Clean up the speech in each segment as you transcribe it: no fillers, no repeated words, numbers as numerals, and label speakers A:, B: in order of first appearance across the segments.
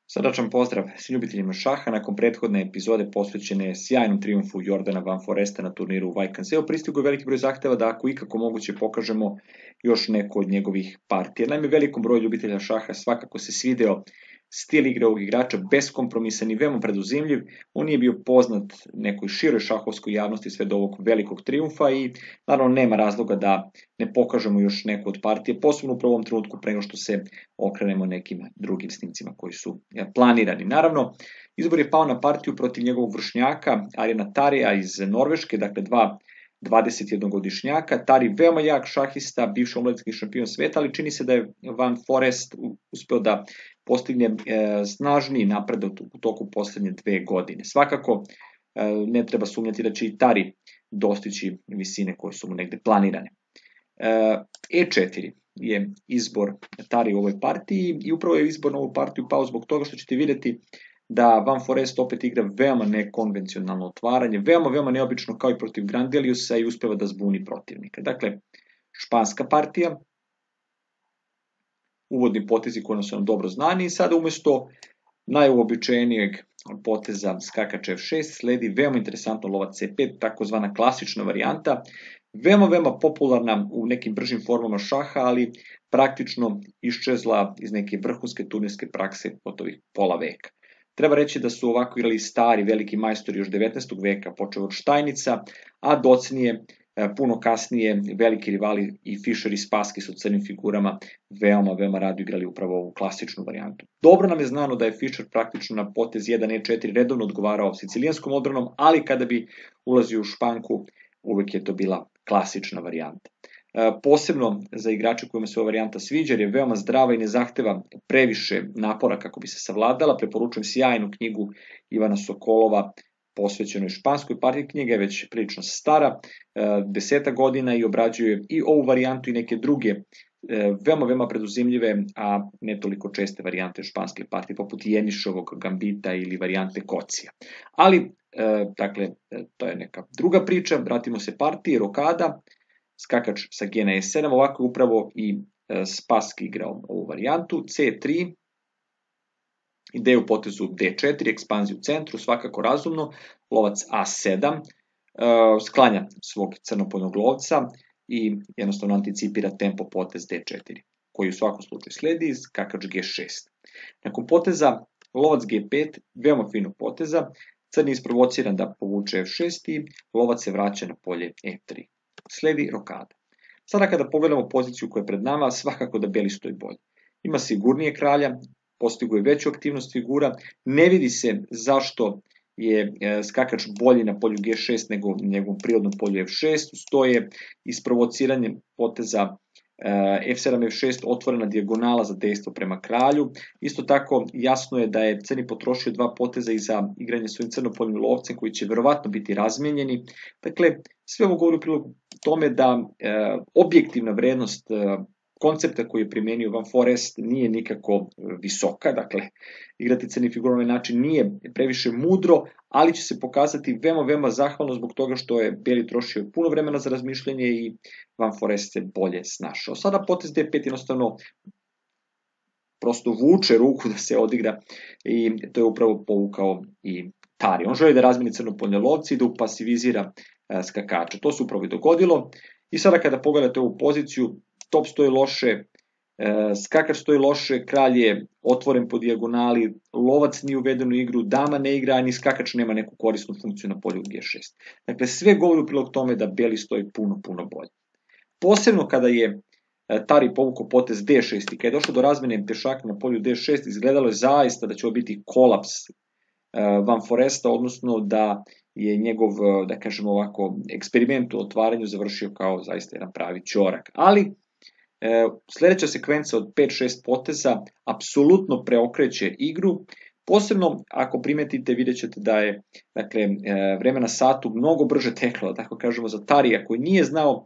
A: Srdačan pozdrav svim ljubiteljima šaha. Nakon prethodne epizode posvećene sjajnom trijumfu Jordana Van Foresta na turniru u Wijk-Kanseo, pristigao je veliki broj zahteva da ako ikako moguće pokažemo još neko od njegovih partija. Naime, velikom broju ljubitelja šaha svakako se svideo stil igre ovog igrača, beskompromisan i veoma preduzimljiv. On nije bio poznat nekoj široj šahovskoj javnosti sve do ovog velikog trijumfa i naravno nema razloga da ne pokažemo još neku od partije, posebno u prvom trenutku pre nego što se okrenemo nekim drugim snimcima koji su planirani. Naravno, izbor je pao na partiju protiv njegovog vršnjaka Arjena Tarija iz Norveške, dakle dva 21-godišnjaka. Tari veoma jak šahista, bivši omladinski šampion sveta, ali čini se da je Van Forest uspeo da postigne snažniji napredak u toku poslednje 2 godine. Svakako ne treba sumnjati da će i Tari dostići visine koje su mu negde planirane. E4 je izbor Tari u ovoj partiji i upravo je izbor na ovu partiju pao zbog toga što ćete vidjeti da Van Forest opet igra veoma nekonvencionalno otvaranje, veoma neobično kao i protiv Grandeliusa i uspeva da zbuni protivnika. Dakle, španska partija, uvodni potezi koji su nam dobro znani i sada umesto najuobičajenijeg poteza skakač F6 sledi veoma interesantno lovac C5, takozvana klasična varijanta, veoma popularna u nekim bržim formama šaha, ali praktično iščezla iz neke vrhunske turnirske prakse gotovih pola veka. Treba reći da su ovako igrali stari veliki majstori još 19. veka, počeo od Štajnica, a docnije, puno kasnije, veliki rivali i Fischer i Spassky su crnim figurama veoma rado igrali upravo ovu klasičnu varijantu. Dobro nam je znano da je Fischer praktično na potez 1E4 redovno odgovarao sicilijanskom odbranom, ali kada bi ulazio u španku, uvek je to bila klasična varijanta. Posebno za igrače kojima se ova varijanta sviđa jer je veoma zdrava i ne zahteva previše napora kako bi se savladala. Preporučujem sjajnu knjigu Ivana Sokolova posvećenoj španskoj partiji. Knjiga je već prilično stara, 10 godina i obrađuje i ovu varijantu i neke druge veoma preduzimljive, a ne toliko česte varijante španske partije, poput Jenišovog gambita ili varijante Kocija. Ali, dakle, to je neka druga priča. Vratimo se partiji, rokada, skakač sa G na E7, ovako je upravo i Spassky igrao ovu varijantu, C3, ideju potezu D4, ekspanziju u centru, svakako razumno, lovac A7, sklanja svog crnopoljnog lovca i jednostavno anticipira tempo potez D4, koji u svakom slučaju sledi, skakač G6. Nakon poteza lovac G5, veoma fino poteza, crni je isprovociran da povuče F6 i lovac se vraća na polje E3. Sledi rokada. Sada kada pogledamo poziciju koja je pred nama, svakako da beli stoji bolje. Ima sigurnije kralja, postiguje veću aktivnost figura, ne vidi se zašto je skakač bolji na polju G6 nego na njegovom prirodnom polju F6, stoje isprovociranjem poteza F7, F6 otvorena dijagonala za dejstvo prema kralju. Isto tako jasno je da je crni potrošio 2 poteza i za igranje svojim crnopoljnim lovcem koji će verovatno biti razmenjeni. Dakle, sve ovo govori u prilog tome da objektivna vrednost koncepta koji je primenio Van Forest nije nikako visoka, dakle, igrati crni figura na ovaj način nije previše mudro, ali će se pokazati veoma zahvalno zbog toga što je beli trošio puno vremena za razmišljanje i Van Forest se bolje snašao. Sada potez D5 jednostavno prosto vuče ruku da se odigra i to je upravo povukao i Tari. On želi da razmeni crnopoljne lovce i da upasivizira skakača. To se upravo i dogodilo. I sada kada pogledate ovu poziciju, top stoji loše, skakač stoji loše, kralj je otvoren po dijagonali, lovac nije uveden u igru, dama ne igra, ni skakač nema neku korisnu funkciju na polju G6. Dakle, sve govori u prilog tome da beli stoji puno bolje. Posebno kada je Tari povukao potez D6 i kada je došlo do razmene pešaka na polju D6, izgledalo je zaista da će ovo biti kolaps Van Foresta, odnosno da je njegov, da kažemo ovako, eksperiment u otvaranju završio kao zaista jedan pravi ćorak. Ali sledeća sekvenca od 5-6 poteza apsolutno preokreće igru, posebno ako primetite vidjet ćete da je vreme na satu mnogo brže teklo, tako kažemo, za Tarija koji nije znao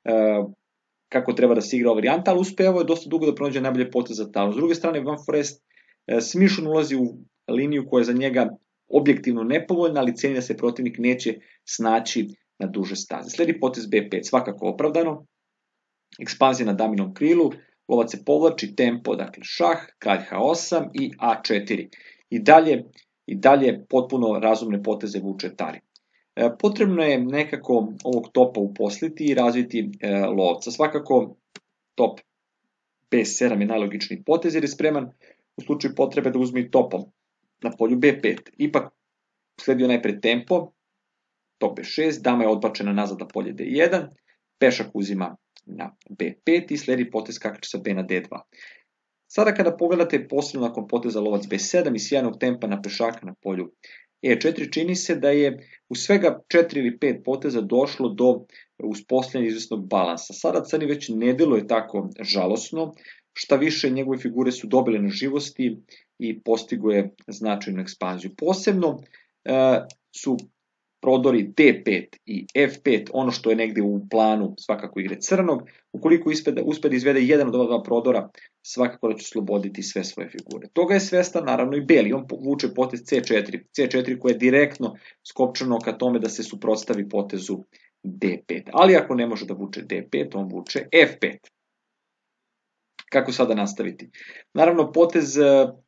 A: kako treba da se igra ova varijanta, ali uspevao je dosta dugo da pronađe najbolje poteze za Taru. S druge strane, Van Forest smišljeno ulazi u liniju koja je za njega objektivno nepovoljna, ali ceni da se protivnik neće snaći na duže staze. Sledi potez B5, svakako opravdano, ekspanzija na daminom krilu, lovac se povlači, tempo, dakle šah, kralj H8 i A4. i dalje potpuno razumne poteze vuče Tari. Potrebno je nekako ovog topa uposliti i razviti lovca. Svakako top B7 je najlogičniji potez jer je spreman u slučaju potrebe da uzme i topom na polju B5. Ipak sledio najpred tempo, top B6, dama je odbačena nazad na polje D1, pešak uzima na B5 i sledi potez skakač sa B na D2. Sada kada pogledate posebno nakon poteza lovac B7 i sjajnog tempa na pešaka na polju E4, čini se da je u svega 4 ili 5 poteza došlo do uspostavljanja izvesnog balansa. Sada crni već ne deluje tako žalosno, šta više njegove figure su dobile na živosti i postigo je značajnu ekspanziju. Posebno su prodori D5 i F5 ono što je negde u planu svakako igre crnog. Ukoliko uspe da izvede jedan od ova dva prodora, svakako da će osloboditi sve svoje figure. Toga je svestan naravno i beli, on vuče potez C4 koje je direktno skopčano ka tome da se suprotstavi potezu D5. Ali ako ne može da vuče D5, on vuče F5. Kako sada nastaviti? Naravno, potez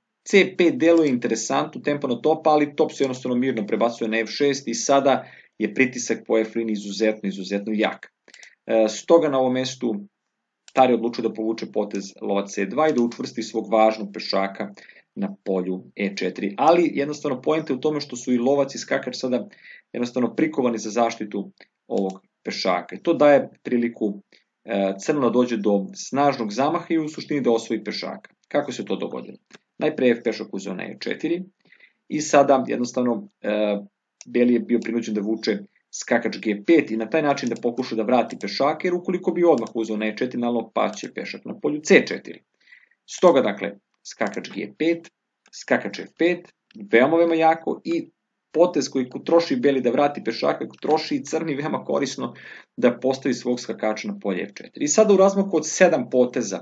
A: C5 deluje interesantno, tempo na topa, ali top se jednostavno mirno prebacuje na F6 i sada je pritisak po F liniji izuzetno jak. Stoga na ovom mestu Tari odlučuje da povuče potez lovac C2 i da učvrsti svog važnog pešaka na polju E4. Ali jednostavno poenta je u tome što su i lovac i skakač sada jednostavno prikovani za zaštitu ovog pešaka. I to daje priliku crno dođe do snažnog zamaha i u suštini da osvoji pešaka. Kako se to dogodilo? Najpre F pešak uzeo na E4 i sada jednostavno beli je bio prinuđen da vuče skakač G5 i na taj način da pokuša da vrati pešake, jer ukoliko bi odmah uzeo na E4, naravno paće pešak na polju C4. Stoga dakle skakač G5, skakač F5, veoma jako i potez koji troši beli da vrati pešaka, troši i crni veoma korisno da postavi svog skakača na polje F4. I sada u razmaku od 7 poteza,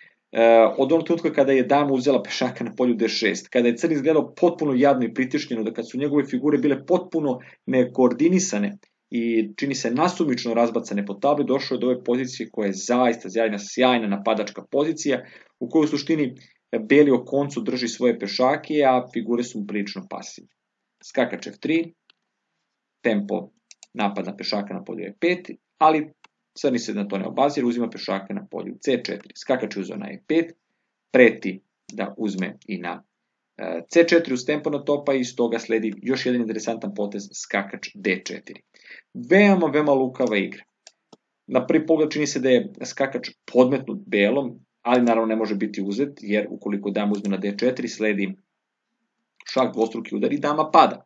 A: od onog trenutka kada je dama uzela pešaka na polju D6, kada je crni izgledao potpuno jadno i pritišnjeno, da kad su njegove figure bile potpuno nekoordinisane i čini se nasumično razbacane po tabli, došao je do ove pozicije koja je zaista sjajna napadačka pozicija, u kojoj u suštini beli o koncu drži svoje pešake, a figure su mu prilično pasivne. Skakač F3, tempo napad na pešaka na polju E5, ali crni se na to ne obazira, uzima pešaka na polju C4. Skakač je uzeo na E5, preti da uzme i na C4 uz tempo na topa i iz toga sledi još jedan interesantan potez, skakač D4. Veoma lukava igra. Na prvi pogled čini se da je skakač podmetnut belom, ali naravno ne može biti uzet, jer ukoliko dama uzme na D4, sledi šah dvostruki udar i dama pada.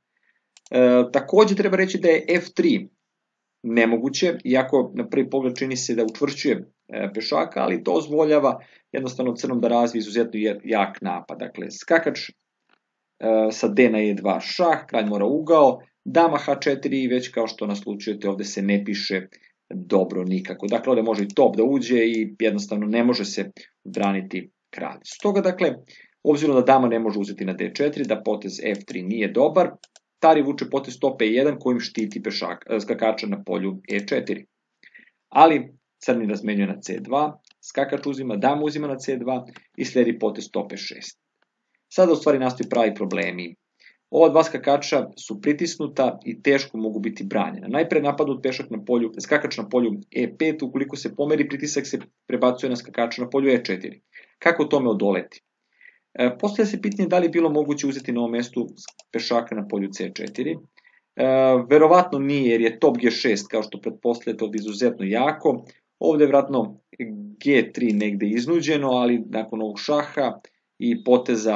A: Takođe treba reći da je F3 nemoguće, iako na prvi pogled čini se da učvršćuje pešaka, ali dozvoljava jednostavno crnom da razvije izuzetno jak napad. Dakle, skakač sa D na E2 šah, kralj mora ugao, dama H4 i već kao što naslučujete ovde se ne piše dobro nikako. Dakle, ovde može i top da uđe i jednostavno ne može se braniti kralj. Stoga, dakle, obzirom da dama ne može uzeti na D4, da potez F3 nije dobar, Tari vuče potez top E1 kojim štiti skakača na polju E4. Ali crni razmenjuje na C2, skakač uzima, dama uzima na C2 i sledi potez top E6. Sada u stvari nastaju pravi problemi. Ova dva skakača su pritisnuta i teško mogu biti branjena. Najpre napadnut skakač na polju E5, ukoliko se pomeri pritisak se prebacuje na skakača na polju E4. Kako tome odoleti? Postavlja se pitanje da li je bilo moguće uzeti na ovom mestu pešaka na polju C4. Verovatno nije, jer je top G6, kao što pretpostavljate, ovdje izuzetno jako. Ovdje je vjerojatno G3 negde iznuđeno, ali nakon ovog šaha i poteza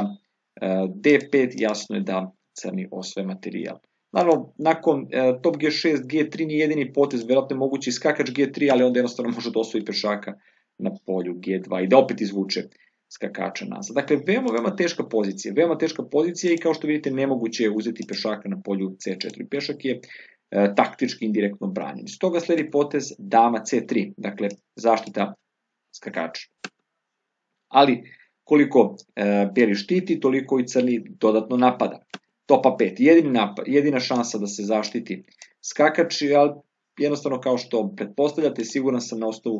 A: D5 jasno je da crni osvaja materijal. Naravno, nakon top G6, G3 nije jedini potez, vjerojatno je moguće i skakač G3, ali onda jednostavno može da osvoji pešaka na polju G2 i da opet izvuče skakača nazad. Dakle, veoma teška pozicija i kao što vidite nemoguće je uzeti pešaka na polju C4. Pešak je taktički indirektno branjen. Stoga sledi potez dama C3, dakle zaštita skakača. Ali koliko beli štiti, toliko i crni dodatno napada. Topa 5, jedina šansa da se zaštiti skakač, ali jednostavno kao što pretpostavljate, siguran sam na osnovu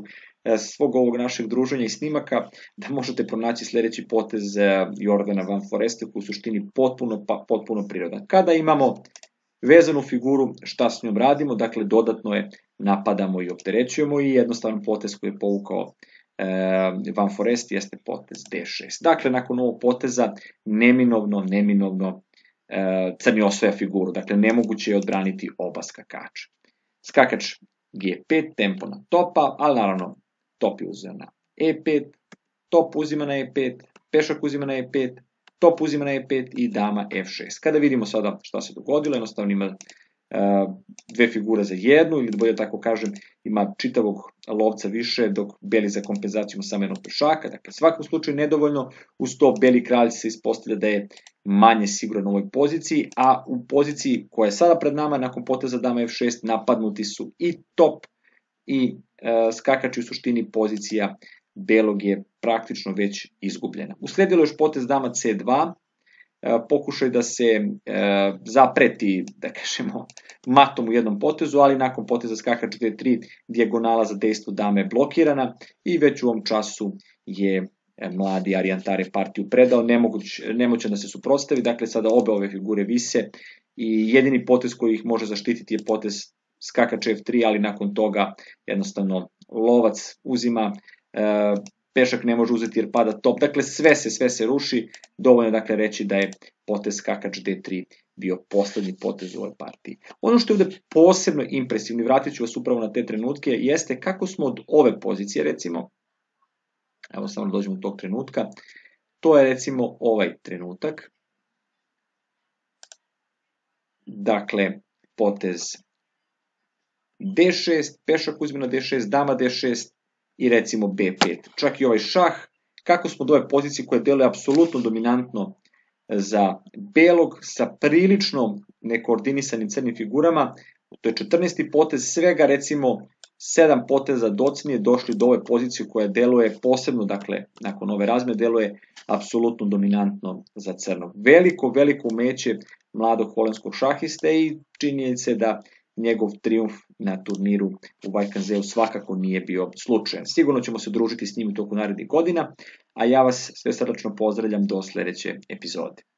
A: svog ovog našeg druženja i snimaka da možete pronaći sljedeći potez Jordana Van Foresta, u suštini potpuno prirodan. Kada imamo vezanu figuru, šta s njom radimo? Dakle, dodatno je napadamo i opterećujemo i jednostavan potez koji je povukao Van Forest jeste potez D6. Dakle, nakon ovog poteza neminovno crni osvaja figuru. Dakle, nemoguće je odbraniti oba skakača. Skakač G5, tempo na topa, ali naravno top je uzeo na E5, top uzima na E5, pešak uzima na E5, top uzima na E5 i dama F6. Kada vidimo sada šta se dogodilo, jednostavno ima dve figure za jednu, ili bolje tako kažem, ima čitavog lovca više, dok beli za kompenzaciju samo jednog pešaka. Dakle, u svakom slučaju nedovoljno, uz to beli kralj se ispostavlja da je manje siguran u ovoj poziciji, a u poziciji koja je sada pred nama, nakon poteza dama F6, napadnuti su i top i skakač, u suštini pozicija belog je praktično već izgubljena. Usledilo još potez dama C2, pokušaj da se zapreti, da kažemo, matom u jednom potezu, ali nakon poteza skakač D3 dijagonala za dejstvo dame je blokirana i već u ovom času je mladi Arijan-Tare partiju predao, nemoćan da se suprotstavi. Dakle, sada obe ove figure vise i jedini potez koji ih može zaštititi je potez skakač F3, ali nakon toga jednostavno lovac uzima, pešak ne može uzeti jer pada top, dakle sve se ruši, dovoljno dakle reći da je potez skakač D3 bio poslednji potez u ovoj partiji. Ono što je ovde posebno impresivno, vratit ću vas upravo na te trenutke, jeste kako smo od ove pozicije, recimo, evo samo dođemo do tog trenutka, to je recimo ovaj trenutak, dakle potez D6, pešak uzme na D6, dama D6, i recimo B5. Čak i ovaj šah, kako smo do ove pozicije koja deluje apsolutno dominantno za belog, sa prilično nekoordinisanim crnim figurama, to je 14. potez, svega recimo 7 poteza docnije došli do ove pozicije koja deluje posebno, dakle, nakon ove razmene, deluje apsolutno dominantno za crnog. Veliko umeće mladog holandskog šahiste i činjenica je da njegov trijumf na turniru u Vajkanzeu svakako nije bio slučajan. Sigurno ćemo se družiti s njim u toku narednih godina, a ja vas sve srdačno pozdravljam do sljedeće epizode.